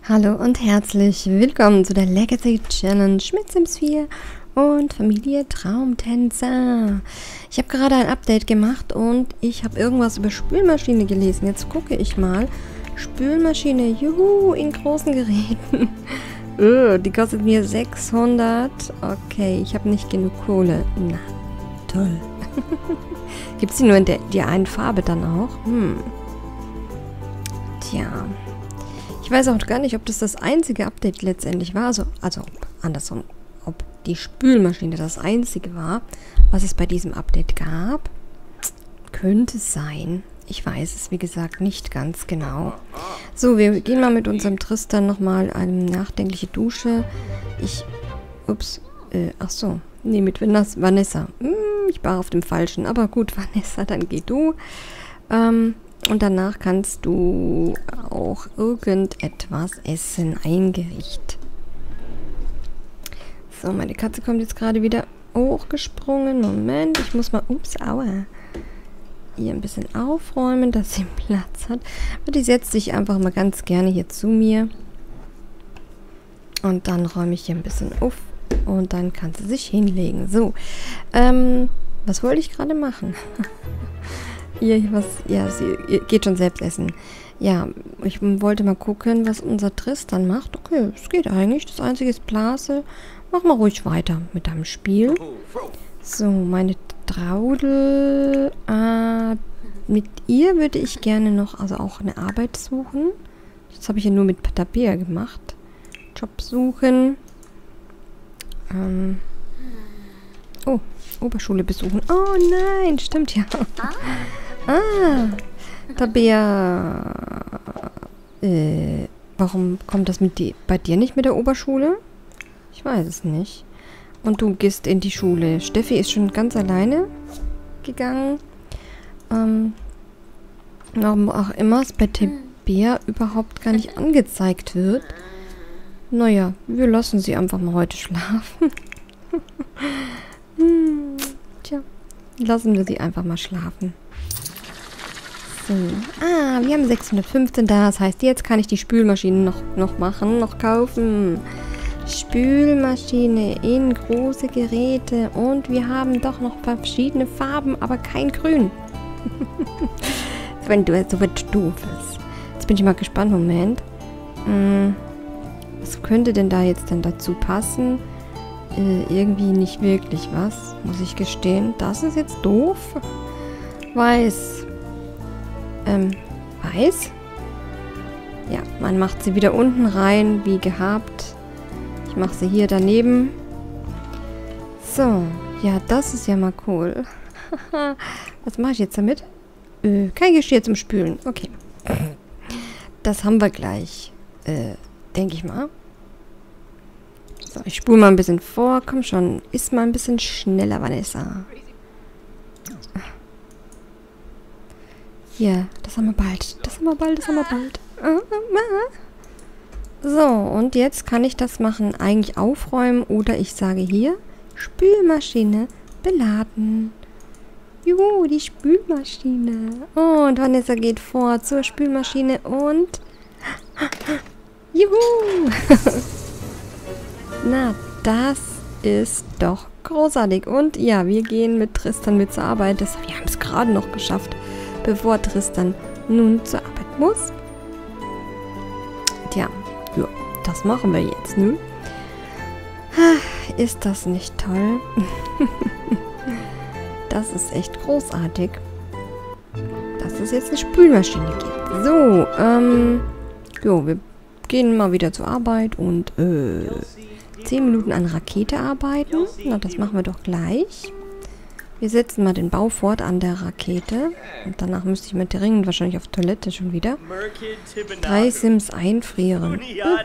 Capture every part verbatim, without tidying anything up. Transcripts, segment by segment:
Hallo und herzlich willkommen zu der Legacy Challenge mit Sims vier und Familie Traumtänzer. Ich habe gerade ein Update gemacht und ich habe irgendwas über Spülmaschine gelesen. Jetzt gucke ich mal. Spülmaschine, juhu, in großen Geräten. oh, die kostet mir sechshundert. Okay, ich habe nicht genug Kohle. Na, toll. Gibt es die nur in der, der einen Farbe dann auch? Hm. Tja. Ich weiß auch gar nicht, ob das das einzige Update letztendlich war. Also, also andersrum, ob die Spülmaschine das einzige war, was es bei diesem Update gab. Könnte sein. Ich weiß es, wie gesagt, nicht ganz genau. So, wir gehen mal mit unserem Tristan nochmal eine nachdenkliche Dusche. Ich, ups, äh, ach so. Nee, mit Vanessa. Hm, ich war auf dem Falschen. Aber gut, Vanessa, dann geh du. Ähm... Und danach kannst du auch irgendetwas essen. Ein Gericht. So, meine Katze kommt jetzt gerade wieder hochgesprungen. Moment, ich muss mal... Ups, aua. Hier ein bisschen aufräumen, dass sie Platz hat. Aber die setzt sich einfach mal ganz gerne hier zu mir. Und dann räume ich hier ein bisschen auf. Und dann kann sie sich hinlegen. So, ähm, was wollte ich gerade machen? Ihr, was, ja, sie ihr geht schon selbst essen. Ja, ich wollte mal gucken, was unser Tristan macht. Okay, es geht eigentlich. Das Einzige ist Blase. Mach mal ruhig weiter mit deinem Spiel. So, meine Traudel. Äh, mit ihr würde ich gerne noch, also auch eine Arbeit suchen. Das habe ich ja nur mit Tabea gemacht. Job suchen. Ähm. Oh, Oberschule besuchen. Oh nein, stimmt ja. Ah, Tabea. Äh, warum kommt das mit die, bei dir nicht mit der Oberschule? Ich weiß es nicht. Und du gehst in die Schule. Steffi ist schon ganz alleine gegangen. Ähm, warum auch immer es bei Tabea überhaupt gar nicht angezeigt wird. Naja, wir lassen sie einfach mal heute schlafen. hm, tja, lassen wir sie einfach mal schlafen. So. Ah, wir haben sechshundertfünfzehn da. Das heißt, jetzt kann ich die Spülmaschine noch, noch machen, noch kaufen. Spülmaschine in große Geräte. Und wir haben doch noch verschiedene Farben, aber kein Grün. Wenn du so was Doofes. Jetzt bin ich mal gespannt. Moment. Hm, was könnte denn da jetzt denn dazu passen? Äh, irgendwie nicht wirklich was, muss ich gestehen. Das ist jetzt doof. Weiß. Ähm, weiß? Ja, man macht sie wieder unten rein, wie gehabt. Ich mache sie hier daneben. So, ja, das ist ja mal cool. Was mache ich jetzt damit? Äh, kein Geschirr zum Spülen. Okay. Das haben wir gleich. Äh, denke ich mal. So, ich spule mal ein bisschen vor. Komm schon, iss mal ein bisschen schneller, Vanessa. Hier, das haben wir bald. Das haben wir bald, das haben wir bald. So, und jetzt kann ich das machen. Eigentlich aufräumen oder ich sage hier, Spülmaschine beladen. Juhu, die Spülmaschine. Und Vanessa geht vor zur Spülmaschine und... Juhu! Na, das ist doch großartig. Und ja, wir gehen mit Tristan mit zur Arbeit. Das, wir haben es gerade noch geschafft, bevor Tristan nun zur Arbeit muss. Tja, ja, das machen wir jetzt, ne? Ist das nicht toll? Das ist echt großartig, dass es jetzt eine Spülmaschine gibt. So, ähm, jo, wir gehen mal wieder zur Arbeit und, äh, zehn Minuten an Rakete arbeiten. Na, das machen wir doch gleich. Wir setzen mal den Bau fort an der Rakete. Und danach müsste ich mit dringend wahrscheinlich auf Toilette schon wieder. Drei Sims einfrieren.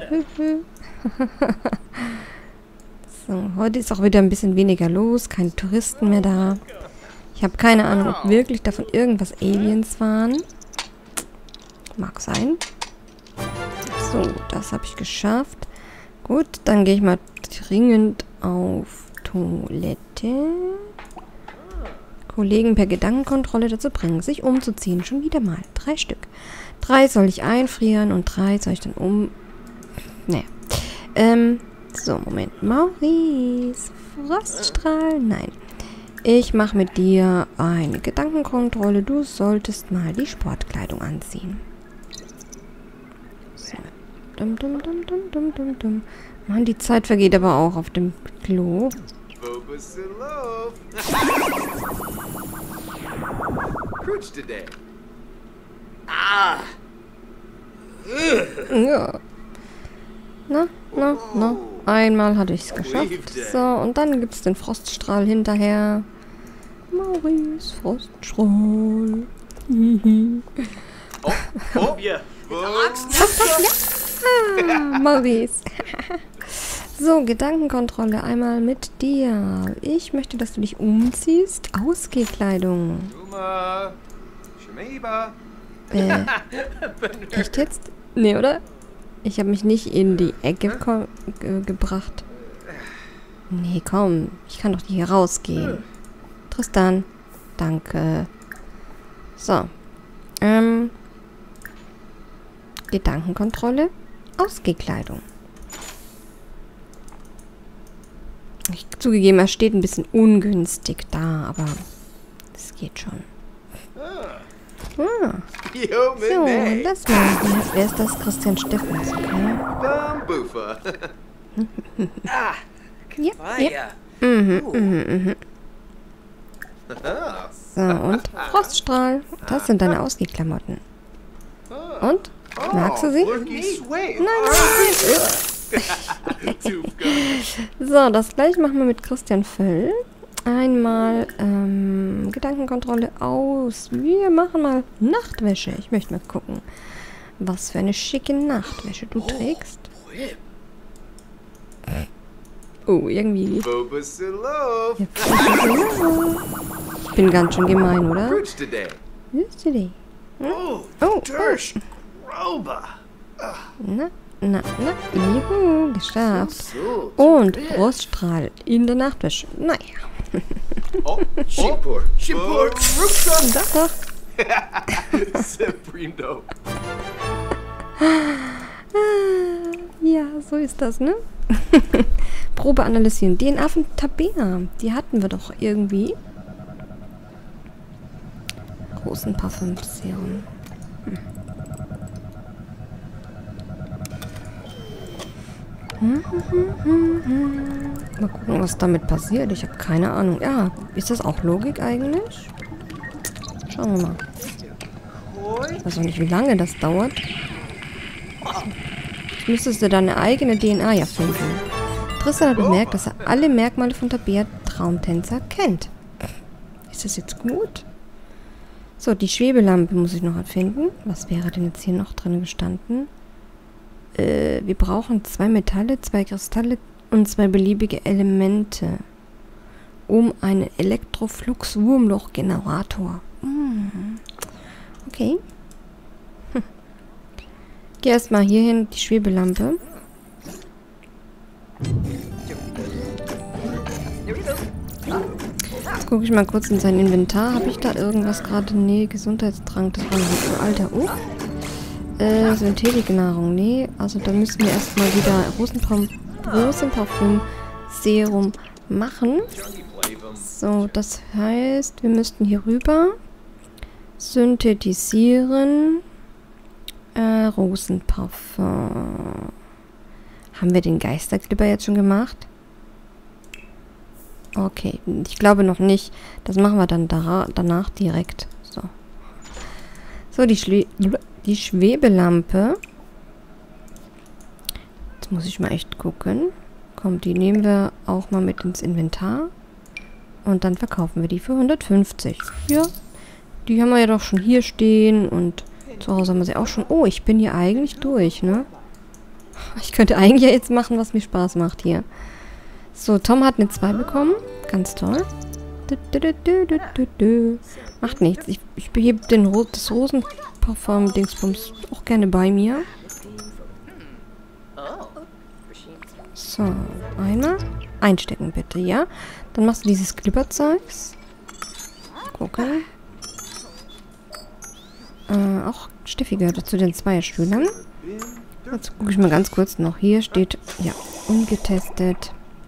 So, heute ist auch wieder ein bisschen weniger los. Keine Touristen mehr da. Ich habe keine Ahnung, ob wirklich davon irgendwas Aliens waren. Mag sein. So, das habe ich geschafft. Gut, dann gehe ich mal dringend auf Toilette. Kollegen per Gedankenkontrolle dazu bringen, sich umzuziehen. Schon wieder mal. Drei Stück. Drei soll ich einfrieren und drei soll ich dann um Naja. Ähm, so, Moment. Maurice. Froststrahl? Nein. Ich mache mit dir eine Gedankenkontrolle. Du solltest mal die Sportkleidung anziehen. So. Dum, dum, dum, dum, dum, dum, dum. Mann, die Zeit vergeht aber auch auf dem Klo. Ah! Ja. Na, na, na. Einmal hatte ich es geschafft. So, und dann gibt es den Froststrahl hinterher. Maurice Froststrahl. Oh, oh, ja. Ah, Maurice. So, Gedankenkontrolle einmal mit dir. Ich möchte, dass du dich umziehst. Ausgehkleidung. Äh, echt jetzt? Nee, oder? Ich habe mich nicht in die Ecke ge gebracht. Nee, komm. Ich kann doch hier rausgehen. Tristan. Danke. So. Ähm. Gedankenkontrolle. Ausgehkleidung. Ich zugegeben, er steht ein bisschen ungünstig da, aber es geht schon. Ah. So, lass mal. Wer ist das? Christian Steffens, okay? Ja, ja. Mhm, mhm, mhm. So, und Froststrahl. Das sind deine Ausgehklamotten. Und? Magst du sie? Nein, nein, nein. So, das gleiche machen wir mit Christian Völl. Einmal ähm, Gedankenkontrolle aus. Wir machen mal Nachtwäsche. Ich möchte mal gucken, was für eine schicke Nachtwäsche du trägst. Oh, irgendwie. Ich bin ganz schön gemein, oder? Yesterday. Hm? Oh, oh. Na, na, na. Juhu, geschafft. Und Froststrahl in der Nachtwäsche. Naja. Oh, Shipur. Shipur. Doch, doch. Ja, so ist das, ne? Probe analysieren. D N A von Tabea. Die hatten wir doch irgendwie. Rosenparfüm-Serum. Hm. Mal gucken, was damit passiert. Ich habe keine Ahnung. Ja, ist das auch Logik eigentlich? Schauen wir mal. Ich weiß auch nicht, wie lange das dauert. Jetzt müsstest du deine eigene D N A ja finden. Tristan hat bemerkt, dass er alle Merkmale von Tabea Traumtänzer kennt. Ist das jetzt gut? So, die Schwebelampe muss ich noch erfinden. Was wäre denn jetzt hier noch drin gestanden? Äh, wir brauchen zwei Metalle, zwei Kristalle und zwei beliebige Elemente. Um einen Elektroflux-Wurmloch-Generator. Hm. Okay. Hm. Geh erstmal hier hin, die Schwebelampe. Jetzt gucke ich mal kurz in sein Inventar. Habe ich da irgendwas gerade? Nee, Gesundheitstrank. Das war ein alter. Oh. Äh, Synthetiknahrung. Nee, also da müssen wir erstmal wieder Rosenparfüm, Rosenparfüm Serum machen. So, das heißt, wir müssten hier rüber synthetisieren. Äh, Rosenparfüm. Haben wir den Geisterklipper jetzt schon gemacht? Okay, ich glaube noch nicht. Das machen wir dann da, danach direkt. So, so die, Schwe die Schwebelampe. Jetzt muss ich mal echt gucken. Komm, die nehmen wir auch mal mit ins Inventar. Und dann verkaufen wir die für hundertfünfzig. Ja, die haben wir ja doch schon hier stehen. Und zu Hause haben wir sie auch schon. Oh, ich bin hier eigentlich durch, ne? Ich könnte eigentlich jetzt machen, was mir Spaß macht hier. So, Tom hat eine zwei bekommen. Ganz toll. Du, du, du, du, du, du. Macht nichts. Ich, ich behebe den Ro das Rosenparfum-Dingsbums auch gerne bei mir. So, einmal. Einstecken bitte, ja? Dann machst du dieses Glibberzeugs. Gucken. Äh, auch Steffi gehört zu den Zweierstühlern. Jetzt gucke ich mal ganz kurz noch. Hier steht, ja, ungetestet.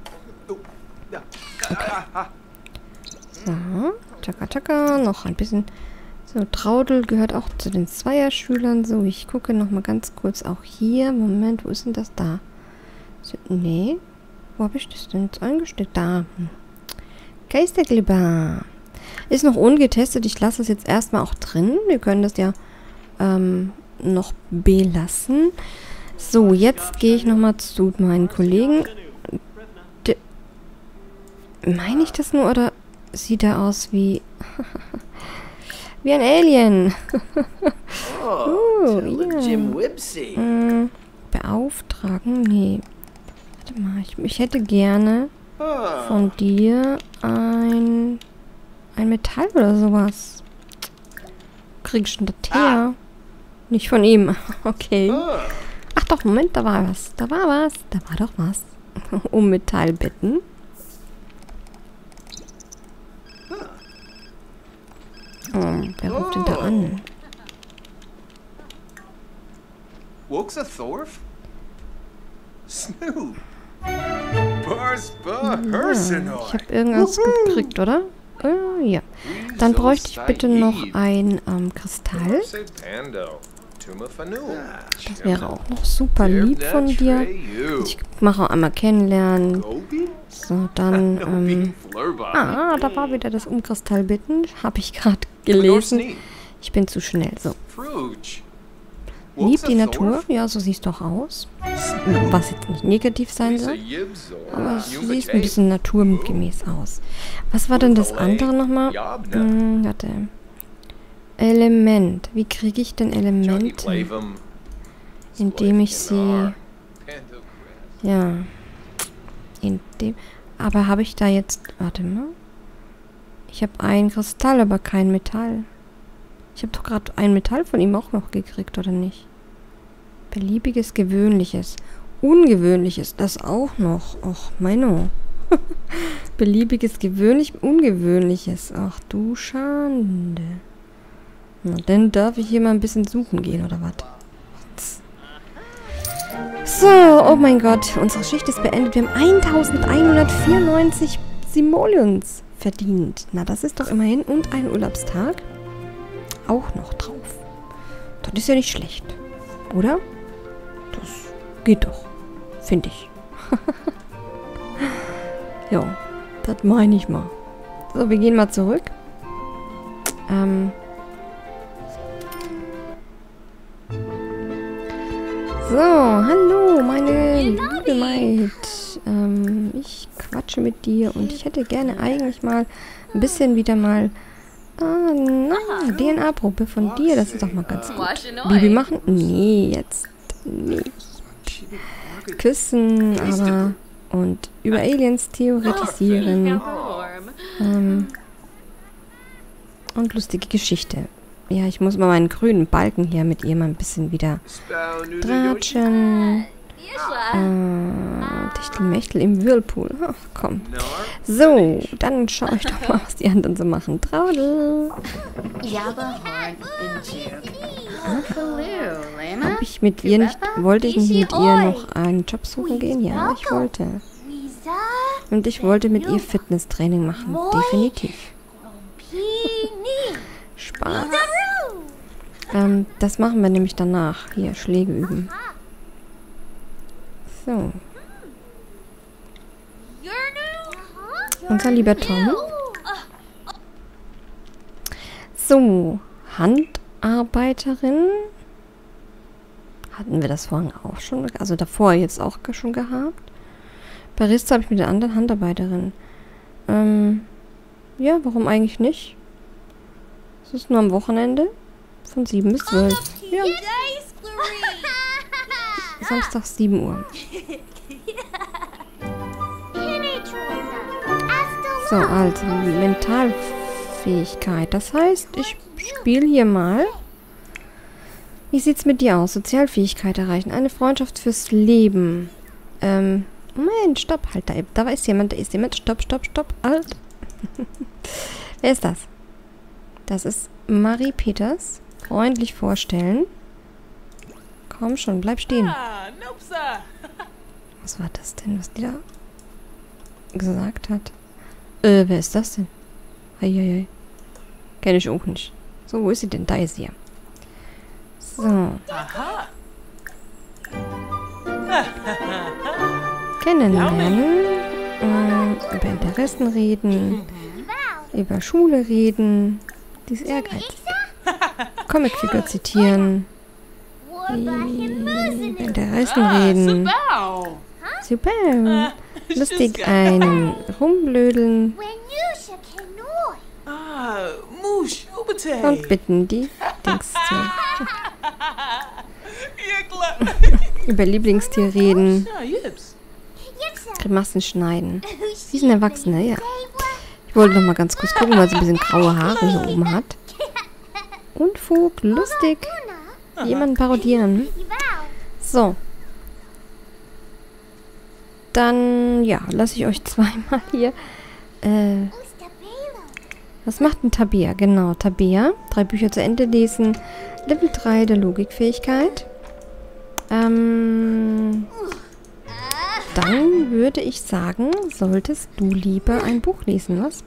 Okay. So, tschakka, tschakka. Noch ein bisschen. So, Traudel gehört auch zu den Zweierschülern. So, ich gucke noch mal ganz kurz auch hier. Moment, wo ist denn das da? So, nee. Wo habe ich das denn jetzt eingestellt? Da. Geisterglibber. Ist noch ungetestet. Ich lasse es jetzt erstmal auch drin. Wir können das ja ähm, noch belassen. So, jetzt gehe ich nochmal zu meinen Kollegen. De Meine ich das nur oder sieht er aus wie... wie ein Alien. Oh, ja. Jim Wibsey. Mm, beauftragen? Nee. Warte mal, ich, ich hätte gerne von dir ein... ein Metall oder sowas. Kriegst du das her? Nicht von ihm. Okay. Ach doch, Moment, da war was. Da war was. Da war doch was. Um Metall bitten. Oh, wer ruft denn da an? Woxa Thorf? Snoop. Barspa Ja, Hersenoi. ich habe irgendwas gekriegt, oder? Oh, ja. Dann bräuchte ich bitte noch ein ähm, Kristall. Das wäre auch noch super lieb von dir. Ich mache auch einmal kennenlernen. So, dann, ähm... Ah, da war wieder das Umkristall bitten. Habe ich gerade gelesen. Ich bin zu schnell, so. Liebt die Natur? Ja, so sieht es doch aus. Was jetzt nicht negativ sein soll. Aber es sieht ein bisschen naturgemäß aus. Was war denn das andere nochmal? Hm, warte. Element. Wie kriege ich denn Elemente? Indem ich sie... Ja. Indem... Aber habe ich da jetzt... Warte mal. Ich habe ein Kristall, aber kein Metall. Ich habe doch gerade ein Metall von ihm auch noch gekriegt, oder nicht? Beliebiges, Gewöhnliches. Ungewöhnliches, das auch noch. Och, meino. Beliebiges, gewöhnlich, Ungewöhnliches. Ach du Schande. Na, dann darf ich hier mal ein bisschen suchen gehen, oder was? So, oh mein Gott. Unsere Schicht ist beendet. Wir haben eintausendeinhundertvierundneunzig Simoleons verdient. Na, das ist doch immerhin. Und ein Urlaubstag. Auch noch drauf. Das ist ja nicht schlecht. Oder? Das geht doch. Finde ich. Ja, das meine ich mal. So, wir gehen mal zurück. Ähm. So, hallo, meine liebe Maid. Ähm, ich quatsche mit dir und ich hätte gerne eigentlich mal ein bisschen wieder mal... Ah, na, D N A-Probe von dir, das ist doch mal ganz gut. Baby machen? Nee, jetzt nicht. Küssen, aber... Und über Aliens theoretisieren. Ähm, und lustige Geschichte. Ja, ich muss mal meinen grünen Balken hier mit ihr mal ein bisschen wieder tratschen. Äh, Techtelmechtel im Whirlpool. Ach, komm. So, dann schaue ich doch mal, was die anderen so machen. Traudel. Hab ich mit ihr nicht, wollte ich nicht mit ihr noch einen Job suchen gehen? Ja, ich wollte. Und ich wollte mit ihr Fitnesstraining machen. Definitiv. Spaß. Ähm, das machen wir nämlich danach. Hier, Schläge üben. So. Unser lieber Tom. So. Handarbeiterin. Hatten wir das vorhin auch schon? Also davor jetzt auch schon gehabt. Barista habe ich mit der anderen Handarbeiterin. Ähm. Ja, warum eigentlich nicht? Es ist nur am Wochenende. Von sieben bis zwölf. Ja. Samstag sieben Uhr. So, also Mentalfähigkeit. Das heißt, ich spiele hier mal. Wie sieht's mit dir aus? Sozialfähigkeit erreichen. Eine Freundschaft fürs Leben. Ähm, Moment, stopp, halt da. Da ist jemand, da ist jemand. Stopp, stopp, stopp. Halt. Wer ist das? Das ist Marie Peters. Freundlich vorstellen. Komm schon, bleib stehen. Ah, nope, sir. Was war das denn, was die da gesagt hat? Äh, wer ist das denn? Eieiei. Kenne ich auch nicht. So, wo ist sie denn? Da ist sie ja. So. Aha. Kennenlernen. Äh, über Interessen reden. Über Schule reden. Die ist ehrgeizig. Comicfigur zitieren. Über Interessen Ah, reden. Sabao. Super. Lustig einen rumblödeln Ah, Moosh, Ubate. und bitten die Dings zu. Yigla. Über Lieblingstier reden. Ah, Yips. Grimassen schneiden. Sie ist ein Erwachsener, ja. Ich wollte noch mal ganz kurz gucken, weil sie ein bisschen graue Haare hier oben hat. Unfug, lustig. Jemanden parodieren. So. Dann, ja, lasse ich euch zweimal hier. Äh, was macht ein Tabea? Genau, Tabea. Drei Bücher zu Ende lesen. Level drei der Logikfähigkeit. Ähm, dann würde ich sagen, solltest du lieber ein Buch lesen, was?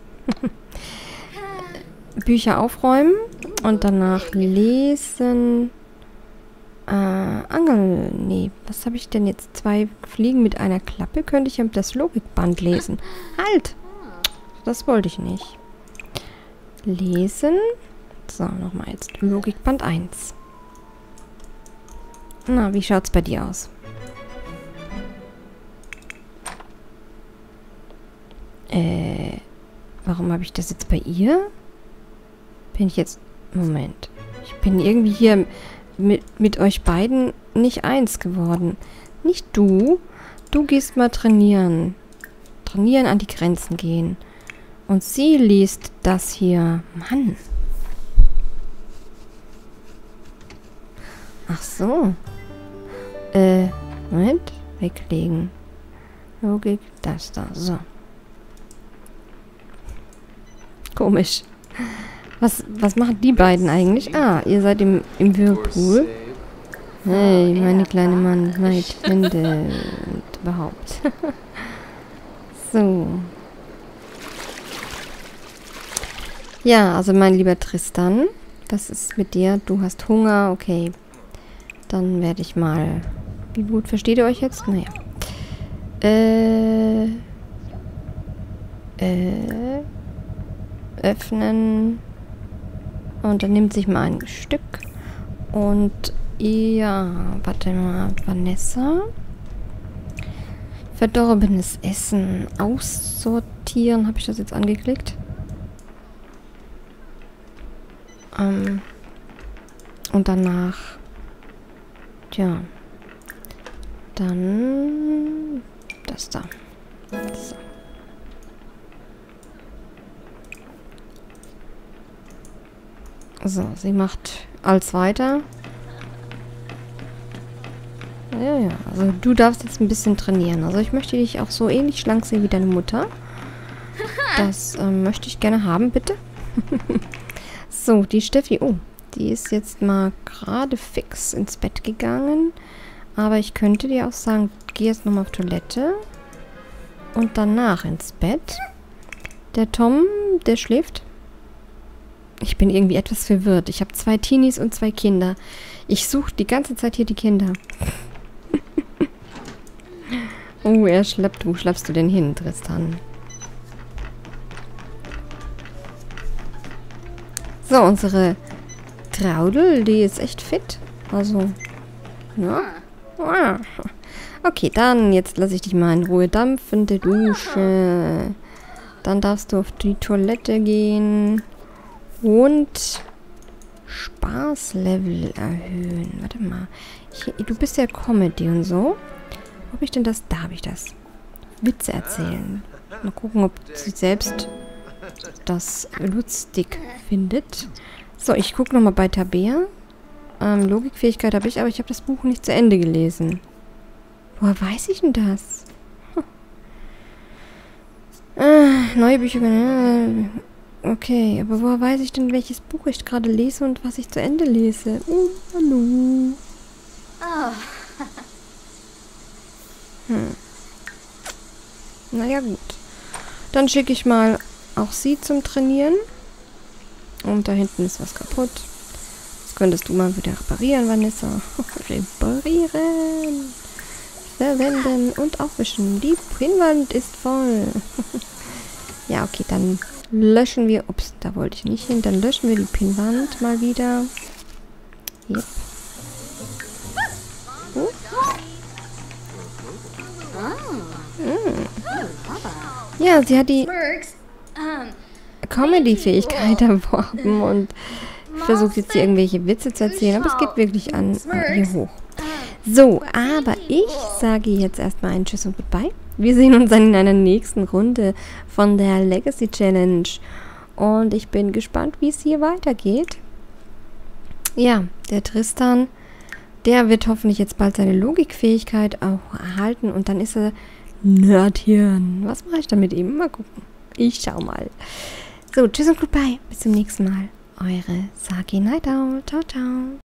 Bücher aufräumen und danach lesen. Äh, Angel. Nee, was habe ich denn jetzt? Zwei Fliegen mit einer Klappe? Könnte ich ja das Logikband lesen. Halt! Das wollte ich nicht. Lesen. So, nochmal jetzt. Logikband eins. Na, wie schaut's bei dir aus? Äh, warum habe ich das jetzt bei ihr? Bin ich jetzt... Moment. Ich bin irgendwie hier mit, mit euch beiden nicht eins geworden. Nicht du. Du gehst mal trainieren. Trainieren, an die Grenzen gehen. Und sie liest das hier. Mann. Ach so. Äh, Moment. Weglegen. Logik, das da. So. Komisch. Was, was machen die beiden eigentlich? Ah, ihr seid im, im Whirlpool. Hey, meine kleine Mann, weit Hände und überhaupt. So. Ja, also mein lieber Tristan, was ist mit dir? Du hast Hunger, okay. Dann werde ich mal... Wie gut versteht ihr euch jetzt? Naja. Äh... Äh... Öffnen. Und dann nimmt sich mal ein Stück. Und ja, warte mal, Vanessa. Verdorbenes Essen aussortieren. Habe ich das jetzt angeklickt? Ähm. Und danach. Tja. Dann. Das da. So. So, sie macht als weiter. Ja, ja. Also du darfst jetzt ein bisschen trainieren. Also ich möchte dich auch so ähnlich schlank sehen wie deine Mutter. Das ähm, möchte ich gerne haben, bitte. So, die Steffi. Oh, die ist jetzt mal gerade fix ins Bett gegangen. Aber ich könnte dir auch sagen, geh jetzt nochmal auf Toilette. Und danach ins Bett. Der Tom, der schläft. Ich bin irgendwie etwas verwirrt. Ich habe zwei Teenies und zwei Kinder. Ich suche die ganze Zeit hier die Kinder. Oh, er schleppt. Wo schleppst du denn hin, Tristan? So, unsere Traudel, die ist echt fit. Also, ja. Okay, dann jetzt lasse ich dich mal in Ruhe dampfende Dusche. Dann darfst du auf die Toilette gehen. Und Spaßlevel erhöhen. Warte mal. Ich, du bist ja Comedy und so. Wo habe ich denn das? Da habe ich das. Witze erzählen. Mal gucken, ob sie selbst das lustig findet. So, ich gucke nochmal bei Tabea. Ähm, Logikfähigkeit habe ich, aber ich habe das Buch nicht zu Ende gelesen. Woher weiß ich denn das? Hm. Äh, neue Bücher. Äh, Okay, aber woher weiß ich denn, welches Buch ich gerade lese und was ich zu Ende lese? Oh, hallo. Hm. Naja, gut. Dann schicke ich mal auch sie zum Trainieren. Und da hinten ist was kaputt. Das könntest du mal wieder reparieren, Vanessa. Reparieren. Verwenden und aufwischen. Die Pinnwand ist voll. Ja, okay, dann löschen wir... Ups, da wollte ich nicht hin. Dann löschen wir die Pinnwand mal wieder. Yep. Hm? Hm. Ja, sie hat die Comedy-Fähigkeit erworben und versucht jetzt hier irgendwelche Witze zu erzählen, aber es geht wirklich an äh, hier hoch. So, aber ich sage jetzt erstmal ein Tschüss und Goodbye. Wir sehen uns dann in einer nächsten Runde von der Legacy Challenge. Und ich bin gespannt, wie es hier weitergeht. Ja, der Tristan, der wird hoffentlich jetzt bald seine Logikfähigkeit auch erhalten. Und dann ist er Nerdhirn. Was mache ich dann mit ihm? Mal gucken. Ich schau mal. So, tschüss und Goodbye. Bis zum nächsten Mal. Eure Saki Nightowl. Ciao, ciao.